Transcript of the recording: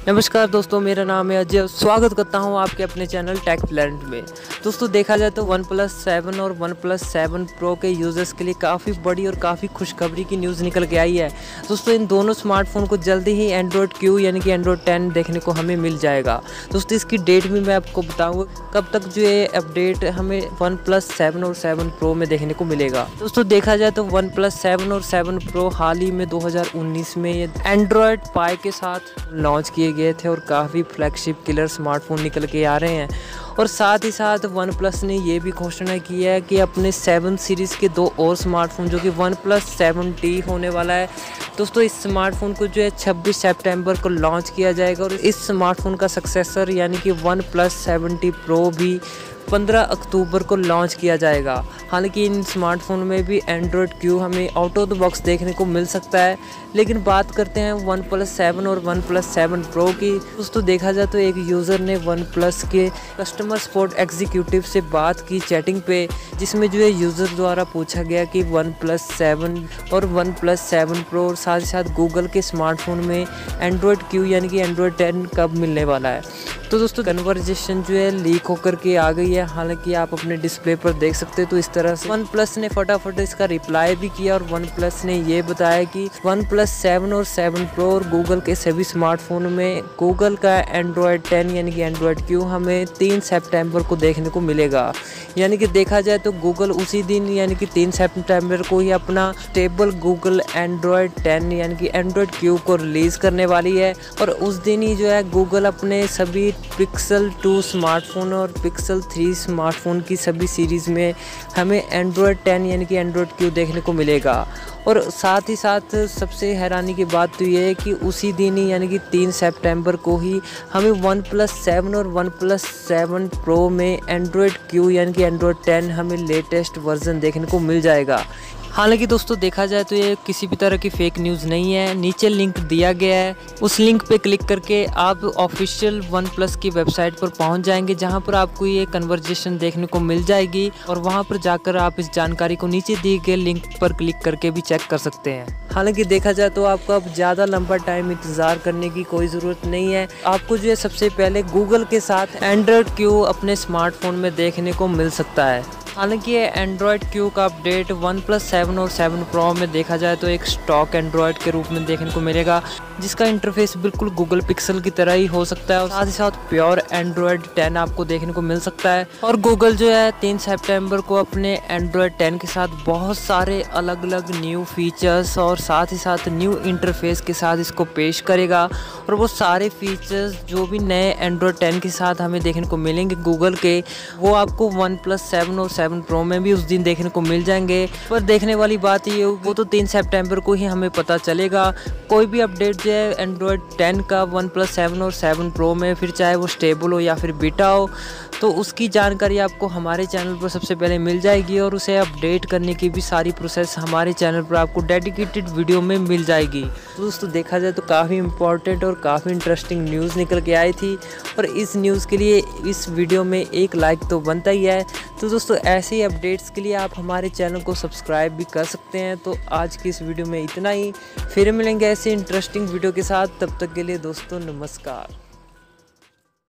नमस्कार दोस्तों, मेरा नाम है अजय। स्वागत करता हूं आपके अपने चैनल टेक प्लैनेट में। दोस्तों देखा जाए तो OnePlus 7 और OnePlus 7 Pro के यूज़र्स के लिए काफ़ी बड़ी और काफ़ी खुशखबरी की न्यूज़ निकल के आई है। दोस्तों इन दोनों स्मार्टफोन को जल्दी ही Android Q यानी कि Android 10 देखने को हमें मिल जाएगा। दोस्तों इसकी डेट भी मैं आपको बताऊँगा कब तक जो ये अपडेट हमें OnePlus 7 और 7 Pro में देखने को मिलेगा। दोस्तों देखा जाए तो OnePlus 7 और 7 Pro हाल ही में 2019 में ये Android Pie के साथ लॉन्च किए गए थे और काफ़ी फ्लैगशिप किलर स्मार्टफोन निकल के आ रहे हैं। और साथ ही साथ OnePlus ने ये भी घोषणा की है कि अपने 7 सीरीज़ के 2 और स्मार्टफोन जो कि OnePlus 7T होने वाला है। दोस्तों इस स्मार्टफोन को जो है 26 सितंबर को लॉन्च किया जाएगा और इस स्मार्टफोन का सक्सेसर यानी कि OnePlus 7T Pro भी 15 अक्टूबर को लॉन्च किया जाएगा। हालांकि इन स्मार्टफोन में भी Android Q हमें आउट ऑफ द बॉक्स देखने को मिल सकता है। लेकिन बात करते हैं OnePlus 7 और OnePlus 7 Pro की। दोस्तों देखा जाए तो एक यूज़र ने OnePlus के कस्टमर सपोर्ट एग्जीक्यूटिव से बात की चैटिंग पे, जिसमें जो है यूज़र द्वारा पूछा गया कि OnePlus 7 और OnePlus 7 Pro और साथ ही साथ गूगल के स्मार्टफोन में Android Q यानी कि Android 10 कब मिलने वाला है। तो दोस्तों कन्वर्जेशन जो है लीक होकर के आ गई है। हालांकि आप अपने डिस्प्ले पर देख सकते हो। तो इस तरह से OnePlus ने फटाफट इसका रिप्लाई भी किया और OnePlus ने ये बताया कि OnePlus 7 और 7 Pro और गूगल के सभी स्मार्टफोन में गूगल का Android 10 यानी कि Android Q हमें 3 सितंबर को देखने को मिलेगा। यानी कि देखा जाए तो गूगल उसी दिन यानी कि 3 सितंबर को ही अपना स्टेबल गूगल Android 10 यानी कि Android Q को रिलीज़ करने वाली है। और उस दिन ही जो है गूगल अपने सभी Pixel 2 स्मार्टफोन और Pixel 3 स्मार्टफोन की सभी सीरीज़ में हमें Android 10 यानी कि Android Q देखने को मिलेगा। और साथ ही साथ सबसे हैरानी की बात तो ये है कि उसी दिन ही यानी कि 3 सितंबर को ही हमें OnePlus 7 और OnePlus 7 Pro में Android Q यानी कि Android 10 हमें लेटेस्ट वर्जन देखने को मिल जाएगा। हालांकि दोस्तों देखा जाए तो ये किसी भी तरह की फेक न्यूज़ नहीं है। नीचे लिंक दिया गया है, उस लिंक पे क्लिक करके आप ऑफिशियल OnePlus की वेबसाइट पर पहुंच जाएंगे, जहां पर आपको ये कन्वर्जेशन देखने को मिल जाएगी। और वहां पर जाकर आप इस जानकारी को नीचे दिए गए लिंक पर क्लिक करके भी चेक कर सकते हैं। हालांकि देखा जाए तो आपको अब ज़्यादा लंबा टाइम इंतज़ार करने की कोई ज़रूरत नहीं है। आपको जो है सबसे पहले गूगल के साथ Android Q अपने स्मार्टफोन में देखने को मिल सकता है। हालांकि ये Android Q का अपडेट OnePlus 7 और 7 Pro में देखा जाए तो एक स्टॉक एंड्रॉयड के रूप में देखने को मिलेगा, जिसका इंटरफेस बिल्कुल गूगल पिक्सल की तरह ही हो सकता है। और साथ ही साथ प्योर Android 10 आपको देखने को मिल सकता है। और गूगल जो है 3 सितंबर को अपने Android 10 के साथ बहुत सारे अलग अलग न्यू फीचर्स और साथ ही साथ न्यू इंटरफेस के साथ इसको पेश करेगा। और वो सारे फीचर्स जो भी नए Android 10 के साथ हमें देखने को मिलेंगे गूगल के, वो आपको OnePlus 7 और 7 Pro में भी उस दिन देखने को मिल जाएंगे। पर देखने वाली बात ये वो तो 3 सितंबर को ही हमें पता चलेगा। कोई भी अपडेट जो है Android 10 का OnePlus 7 और 7 Pro में, फिर चाहे वो स्टेबल हो या फिर बीटा हो, तो उसकी जानकारी आपको हमारे चैनल पर सबसे पहले मिल जाएगी। और उसे अपडेट करने की भी सारी प्रोसेस हमारे चैनल पर आपको डेडिकेटेड वीडियो में मिल जाएगी। तो दोस्तों देखा जाए तो काफ़ी इंपॉर्टेंट और काफ़ी इंटरेस्टिंग न्यूज़ निकल के आई थी। और इस न्यूज़ के लिए इस वीडियो में एक लाइक तो बनता ही है। तो दोस्तों ऐसे ही अपडेट्स के लिए आप हमारे चैनल को सब्सक्राइब भी कर सकते हैं। तो आज की इस वीडियो में इतना ही। फिर मिलेंगे ऐसे इंटरेस्टिंग वीडियो के साथ। तब तक के लिए दोस्तों नमस्कार।